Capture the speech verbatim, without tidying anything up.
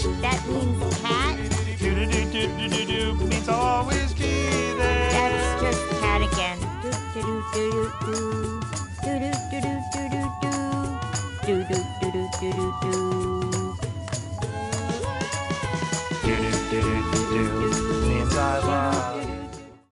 That means cat? Do do do do do do do means always be there. That's just cat again. Do do do do do do do do do do do do do do do do do do.